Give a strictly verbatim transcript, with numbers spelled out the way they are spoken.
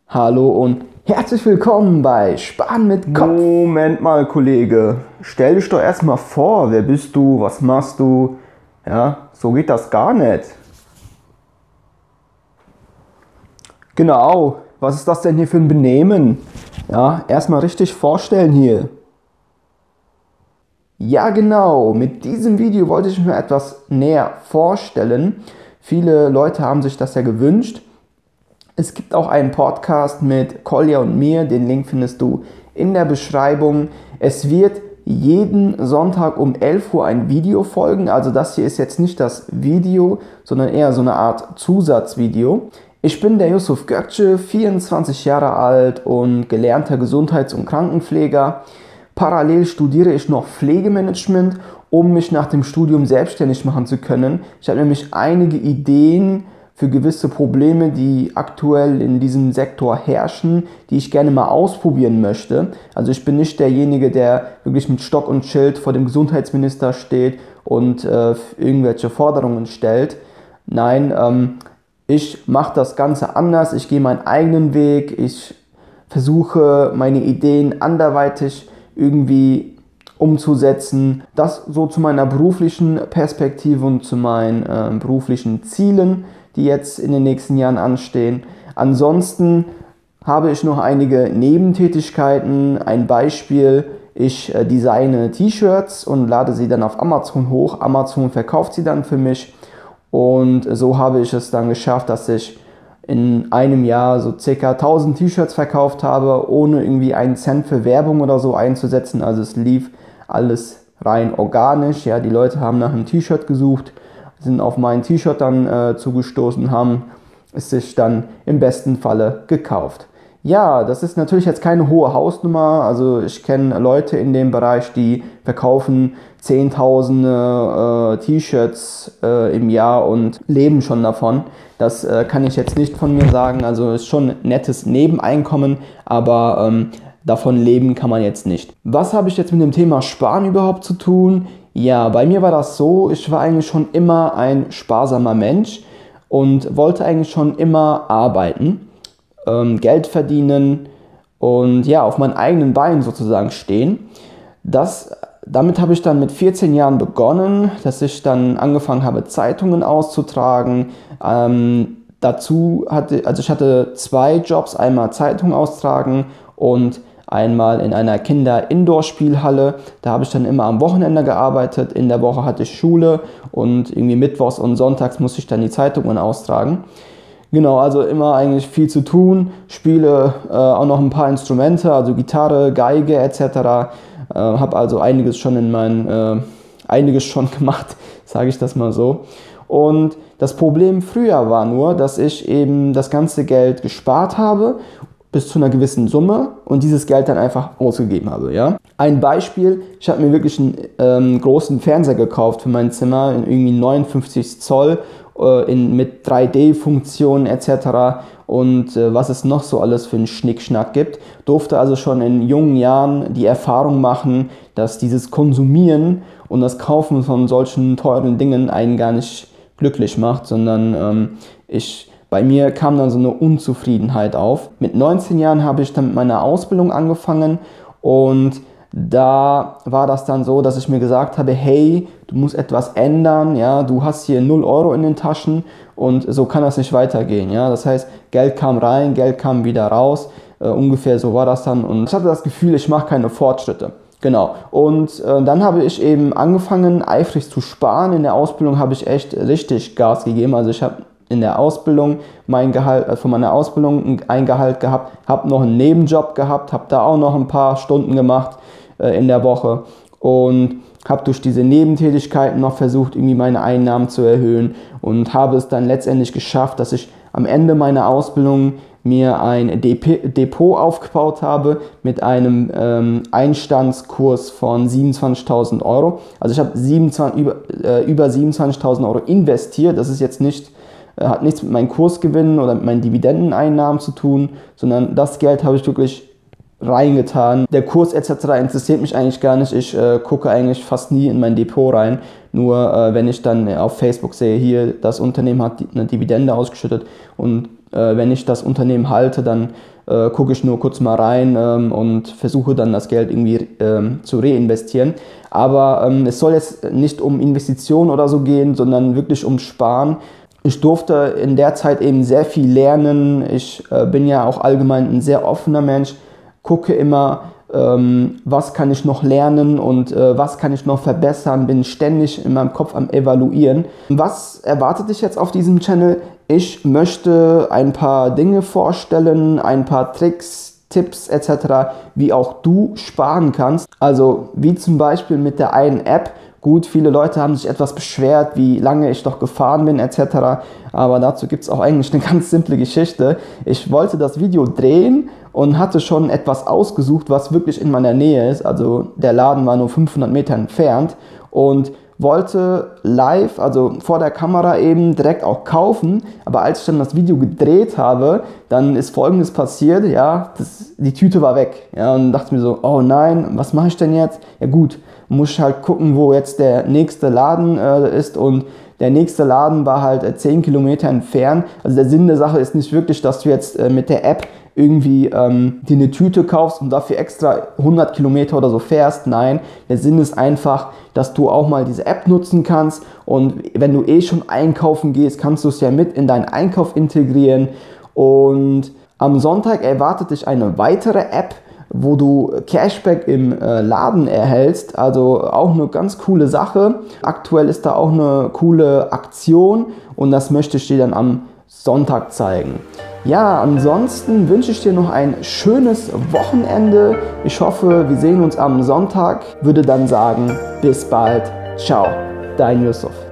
Hallo und herzlich willkommen bei Sparen mit Kopf. Moment mal, Kollege. Stell dich doch erstmal vor, wer bist du, was machst du? Ja, so geht das gar nicht. Genau, was ist das denn hier für ein Benehmen? Ja, erstmal richtig vorstellen hier. Ja genau, mit diesem Video wollte ich mich mal etwas näher vorstellen. Viele Leute haben sich das ja gewünscht. Es gibt auch einen Podcast mit Kolja und mir, den Link findest du in der Beschreibung. Es wird jeden Sonntag um elf Uhr ein Video folgen, also das hier ist jetzt nicht das Video, sondern eher so eine Art Zusatzvideo. Ich bin der Yusuf Gökçe, vierundzwanzig Jahre alt und gelernter Gesundheits- und Krankenpfleger. Parallel studiere ich noch Pflegemanagement, um mich nach dem Studium selbstständig machen zu können. Ich habe nämlich einige Ideen für gewisse Probleme, die aktuell in diesem Sektor herrschen, die ich gerne mal ausprobieren möchte. Also ich bin nicht derjenige, der wirklich mit Stock und Schild vor dem Gesundheitsminister steht und äh, irgendwelche Forderungen stellt. Nein, ähm, ich mache das Ganze anders, ich gehe meinen eigenen Weg, ich versuche meine Ideen anderweitig irgendwie umzusetzen. Das so zu meiner beruflichen Perspektive und zu meinen äh, beruflichen Zielen, die jetzt in den nächsten Jahren anstehen. Ansonsten habe ich noch einige Nebentätigkeiten. Ein Beispiel, ich äh, designe T-Shirts und lade sie dann auf Amazon hoch. Amazon verkauft sie dann für mich und so habe ich es dann geschafft, dass ich in einem Jahr so ca. tausend T-Shirts verkauft habe, ohne irgendwie einen Cent für Werbung oder so einzusetzen. Also es lief alles rein organisch. Ja, die Leute haben nach einem T-Shirt gesucht, sind auf mein T-Shirt dann äh, zugestoßen, haben es sich dann im besten Falle gekauft. Ja, das ist natürlich jetzt keine hohe Hausnummer, also ich kenne Leute in dem Bereich, die verkaufen zehntausende äh, T-Shirts äh, im Jahr und leben schon davon. Das äh, kann ich jetzt nicht von mir sagen, also ist schon ein nettes Nebeneinkommen, aber ähm, davon leben kann man jetzt nicht. Was habe ich jetzt mit dem Thema Sparen überhaupt zu tun? Ja, bei mir war das so, ich war eigentlich schon immer ein sparsamer Mensch und wollte eigentlich schon immer arbeiten, ähm, Geld verdienen und ja, auf meinen eigenen Beinen sozusagen stehen. Das, damit habe ich dann mit vierzehn Jahren begonnen, dass ich dann angefangen habe, Zeitungen auszutragen. Ähm, dazu hatte, also ich hatte zwei Jobs, einmal Zeitung austragen und einmal in einer Kinder-Indoor-Spielhalle. Da habe ich dann immer am Wochenende gearbeitet. In der Woche hatte ich Schule und irgendwie mittwochs und sonntags musste ich dann die Zeitungen austragen. Genau, also immer eigentlich viel zu tun. Spiele äh, auch noch ein paar Instrumente, also Gitarre, Geige et cetera. Äh, habe also einiges schon in mein, äh, einiges schon gemacht, sage ich das mal so. Und das Problem früher war nur, dass ich eben das ganze Geld gespart habe bis zu einer gewissen Summe und dieses Geld dann einfach ausgegeben habe. Ja? Ein Beispiel, ich habe mir wirklich einen ähm, großen Fernseher gekauft für mein Zimmer, in irgendwie neunundfünfzig Zoll äh, in, mit drei D-Funktionen et cetera. Und äh, was es noch so alles für einen Schnickschnack gibt. Durfte also schon in jungen Jahren die Erfahrung machen, dass dieses Konsumieren und das Kaufen von solchen teuren Dingen einen gar nicht glücklich macht, sondern ähm, ich Bei mir kam dann so eine Unzufriedenheit auf. Mit neunzehn Jahren habe ich dann mit meiner Ausbildung angefangen und da war das dann so, dass ich mir gesagt habe, hey, du musst etwas ändern, ja, du hast hier null Euro in den Taschen und so kann das nicht weitergehen. Ja? Das heißt, Geld kam rein, Geld kam wieder raus, äh, ungefähr so war das dann und ich hatte das Gefühl, ich mache keine Fortschritte. Genau, und äh, dann habe ich eben angefangen, eifrig zu sparen. In der Ausbildung habe ich echt richtig Gas gegeben, also ich habe in der Ausbildung mein Gehalt, von meiner Ausbildung ein Gehalt gehabt, habe noch einen Nebenjob gehabt, habe da auch noch ein paar Stunden gemacht äh, in der Woche und habe durch diese Nebentätigkeiten noch versucht, irgendwie meine Einnahmen zu erhöhen und habe es dann letztendlich geschafft, dass ich am Ende meiner Ausbildung mir ein Depot aufgebaut habe mit einem ähm, Einstandskurs von siebenundzwanzigtausend Euro. Also ich habe siebenundzwanzig, über, äh, über siebenundzwanzigtausend Euro investiert, das ist jetzt nicht hat nichts mit meinen Kursgewinnen oder mit meinen Dividendeneinnahmen zu tun, sondern das Geld habe ich wirklich reingetan. Der Kurs et cetera interessiert mich eigentlich gar nicht. Ich äh, gucke eigentlich fast nie in mein Depot rein. Nur äh, wenn ich dann auf Facebook sehe, hier das Unternehmen hat eine Dividende ausgeschüttet und äh, wenn ich das Unternehmen halte, dann äh, gucke ich nur kurz mal rein ähm, und versuche dann das Geld irgendwie ähm, zu reinvestieren. Aber ähm, es soll jetzt nicht um Investitionen oder so gehen, sondern wirklich um Sparen. Ich durfte in der Zeit eben sehr viel lernen. Ich äh, bin ja auch allgemein ein sehr offener Mensch, gucke immer, ähm, was kann ich noch lernen und äh, was kann ich noch verbessern, bin ständig in meinem Kopf am Evaluieren. Was erwartet dich jetzt auf diesem Channel? Ich möchte ein paar Dinge vorstellen, ein paar Tricks, Tipps et cetera, wie auch du sparen kannst. Also wie zum Beispiel mit der einen App. Gut, viele Leute haben sich etwas beschwert, wie lange ich doch gefahren bin et cetera. Aber dazu gibt es auch eigentlich eine ganz simple Geschichte. Ich wollte das Video drehen und hatte schon etwas ausgesucht, was wirklich in meiner Nähe ist. Also der Laden war nur fünfhundert Meter entfernt und wollte live, also vor der Kamera eben direkt auch kaufen, aber als ich dann das Video gedreht habe, dann ist Folgendes passiert, ja, das, die Tüte war weg, ja, und dachte mir so, oh nein, was mache ich denn jetzt? Ja gut, muss ich halt gucken, wo jetzt der nächste Laden äh, ist und der nächste Laden war halt äh, zehn Kilometer entfernt, also der Sinn der Sache ist nicht wirklich, dass du jetzt äh, mit der App irgendwie ähm, dir eine Tüte kaufst und dafür extra hundert Kilometer oder so fährst. Nein, der Sinn ist einfach, dass du auch mal diese App nutzen kannst und wenn du eh schon einkaufen gehst, kannst du es ja mit in deinen Einkauf integrieren und am Sonntag erwartet dich eine weitere App, wo du Cashback im äh, Laden erhältst, also auch eine ganz coole Sache. Aktuell ist da auch eine coole Aktion und das möchte ich dir dann am Sonntag zeigen. Ja, ansonsten wünsche ich dir noch ein schönes Wochenende. Ich hoffe, wir sehen uns am Sonntag. Würde dann sagen, bis bald. Ciao, dein Yusuf.